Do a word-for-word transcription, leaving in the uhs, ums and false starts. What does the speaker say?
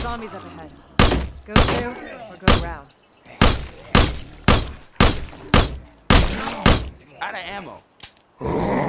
Zombies up ahead. Go through or go around. Out of ammo.